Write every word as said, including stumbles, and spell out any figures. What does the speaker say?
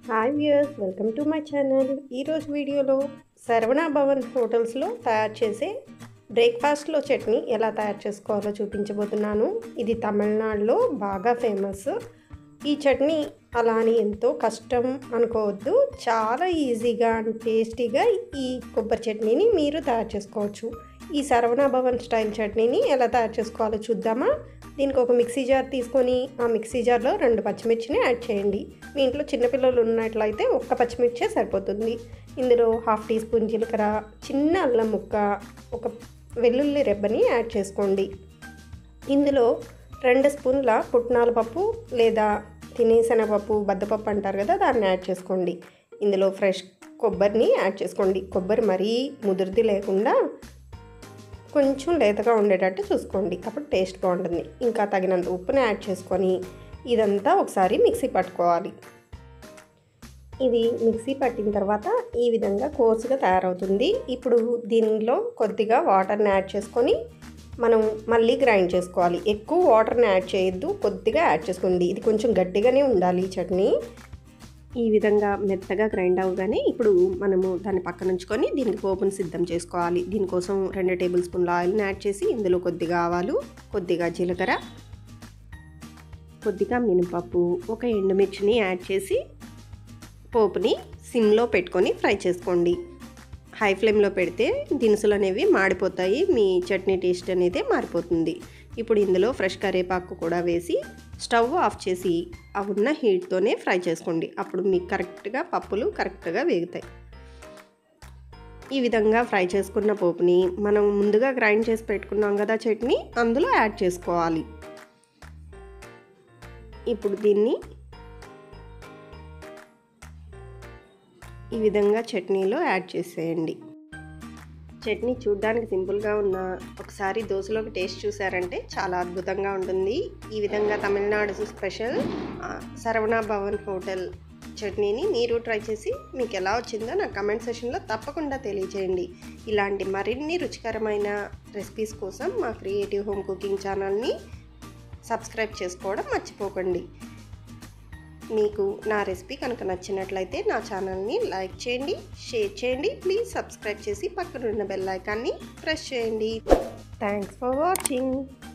Hi viewers, welcome to my channel. ఈరోజు వీడియోలో శరవణ భవన్ హోటల్స్లో తయారు చేసే బ్రేక్ఫాస్ట్లో చట్నీ ఎలా తయారు చేసుకోవాలో చూపించబోతున్నాను. ఇది తమిళనాడులో బాగా ఫేమస్. ఈ చట్నీ అలా అని ఎంతో కష్టం అనుకోవద్దు, చాలా ఈజీగా అండ్ టేస్టీగా ఈ కొబ్బరి చట్నీని మీరు తయారు చేసుకోవచ్చు. ఈ శరవణ భవన్ స్టైల్ చట్నీని ఎలా తయారు చేసుకోవాలో చూద్దామా. దీనికి ఒక మిక్సీ జార్ తీసుకొని ఆ మిక్సీ జార్లో రెండు పచ్చిమిర్చిని యాడ్ చేయండి. మీ ఇంట్లో చిన్నపిల్లలు ఉన్నట్లయితే ఒక్క పచ్చిమిర్చే సరిపోతుంది. ఇందులో హాఫ్ టీ స్పూన్ జీలకర్ర, చిన్న అల్లం ముక్క, ఒక వెల్లుల్లి రెబ్బని యాడ్ చేసుకోండి. ఇందులో రెండు స్పూన్ల పుట్నాల పప్పు లేదా తినేశనగపప్పు, బద్దపప్పు అంటారు కదా, దాన్ని యాడ్ చేసుకోండి. ఇందులో ఫ్రెష్ కొబ్బరిని యాడ్ చేసుకోండి. కొబ్బరి మరీ ముదురుది లేకుండా కొంచెం లేతగా ఉండేటట్టు చూసుకోండి, అప్పుడు టేస్ట్ బాగుంటుంది. ఇంకా తగినంత ఉప్పుని యాడ్ చేసుకొని ఇదంతా ఒకసారి మిక్సీ పట్టుకోవాలి. ఇది మిక్సీ పట్టిన తర్వాత ఈ విధంగా కోర్సుగా తయారవుతుంది. ఇప్పుడు దీనిలో కొద్దిగా వాటర్ని యాడ్ చేసుకొని మనం మళ్ళీ గ్రైండ్ చేసుకోవాలి. ఎక్కువ వాటర్ని యాడ్ చేయొద్దు, కొద్దిగా యాడ్ చేసుకోండి. ఇది కొంచెం గట్టిగానే ఉండాలి ఈ చట్నీ. ఈ విధంగా మెత్తగా గ్రైండ్ అవ్వగానే ఇప్పుడు మనము దాన్ని పక్కన ఉంచుకొని దీనికి పోపును సిద్ధం చేసుకోవాలి. దీనికోసం రెండు టేబుల్ స్పూన్ల ఆయిల్ని యాడ్ చేసి ఇందులో కొద్దిగా ఆవాలు, కొద్దిగా జీలకర్ర, కొద్దిగా మినపప్పు, ఒక ఎండుమిర్చిని యాడ్ చేసి పోపుని సిమ్లో పెట్టుకొని ఫ్రై చేసుకోండి. హై ఫ్లేమ్లో పెడితే దినుసులు అనేవి మాడిపోతాయి, మీ చట్నీ టేస్ట్ అనేది మారిపోతుంది. ఇప్పుడు ఇందులో ఫ్రెష్ కరివేపాకు కూడా వేసి స్టవ్ ఆఫ్ చేసి ఆ ఉన్న హీట్తోనే ఫ్రై చేసుకోండి. అప్పుడు మీకు కరెక్ట్గా పప్పులు కరెక్ట్గా వేగుతాయి. ఈ విధంగా ఫ్రై చేసుకున్న పోపుని మనం ముందుగా గ్రైండ్ చేసి పెట్టుకున్నాం కదా చట్నీ, అందులో యాడ్ చేసుకోవాలి. ఇప్పుడు దీన్ని ఈ విధంగా చట్నీలో యాడ్ చేసేయండి. చట్నీ చూడ్డానికి సింపుల్గా ఉన్న ఒకసారి దోశలోకి టేస్ట్ చూసారంటే చాలా అద్భుతంగా ఉంటుంది. ఈ విధంగా తమిళనాడు స్పెషల్ శరవణ భవన్ హోటల్ చట్నీని మీరు ట్రై చేసి మీకు ఎలా వచ్చిందో నాకు కమెంట్ సెషన్లో తప్పకుండా తెలియజేయండి. ఇలాంటి మరిన్ని రుచికరమైన రెసిపీస్ కోసం మా క్రియేటివ్ హోమ్ కుకింగ్ ఛానల్ని సబ్స్క్రైబ్ చేసుకోవడం మర్చిపోకండి. మీకు నా రెసిపీ కనుక నచ్చినట్లయితే నా ఛానల్ని లైక్ చేయండి, షేర్ చేయండి. ప్లీజ్ సబ్స్క్రైబ్ చేసి పక్కనున్న బెల్ ఐకాన్ని ప్రెస్ చేయండి. Thanks for watching.